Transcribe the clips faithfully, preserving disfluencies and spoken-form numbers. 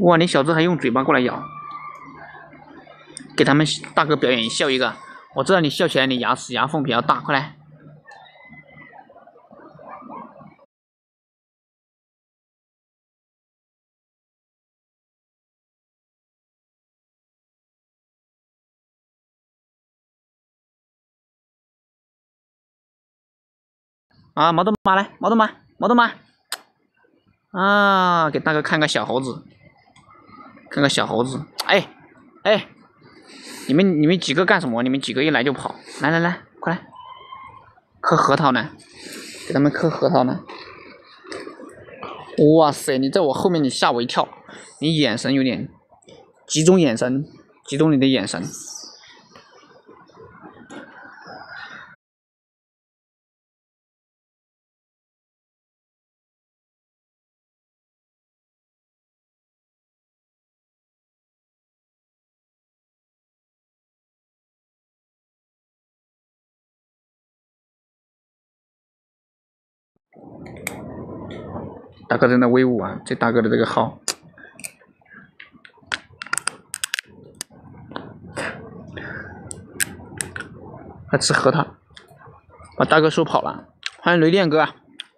哇，你小子还用嘴巴过来咬，给他们大哥表演笑一个。我知道你笑起来你牙齿牙缝比较大，快来。啊，毛豆妈来，毛豆妈，毛豆妈。啊，给大哥看个小猴子，看个小猴子。哎，哎，你们你们几个干什么？你们几个一来就跑，来来来，快来，嗑核桃呢，给他们嗑核桃呢。哇塞，你在我后面，你吓我一跳，你眼神有点集中，眼神集中你的眼神。大哥真的威武啊！这大哥的这个号，还吃核桃，把大哥收跑了。欢迎雷电哥，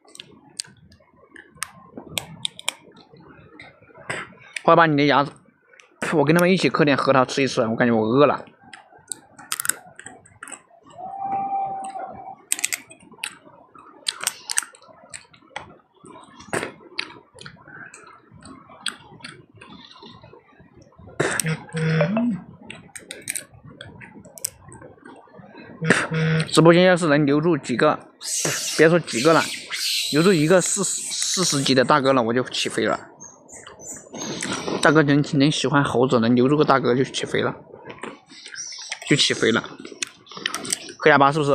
快把你的牙，我跟他们一起嗑点核桃吃一吃，我感觉我饿了。直播间要是能留住几个，别说几个了，留住一个四四十级的大哥了，我就起飞了。大哥能能喜欢猴子，能留住个大哥就起飞了，就起飞了。嗑哑巴是不是？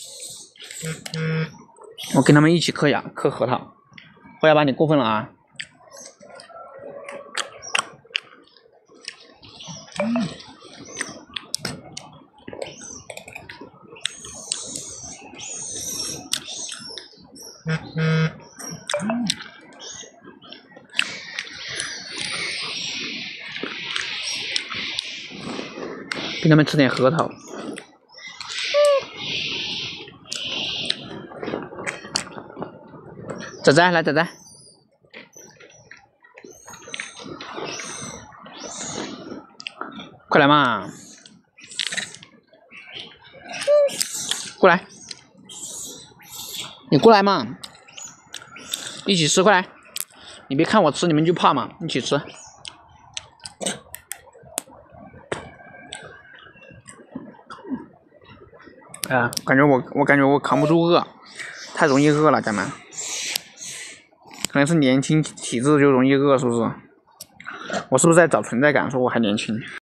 我跟他们一起嗑哑嗑核桃。嗑哑巴你过分了啊！给他们吃点核桃。仔仔来，仔仔，快来嘛！过来，你过来嘛！一起吃，快来！你别看我吃，你们就怕嘛！一起吃。哎呀，感觉我我感觉我扛不住饿，太容易饿了，咱们。可能是年轻体质就容易饿，是不是？我是不是在找存在感？说我还年轻。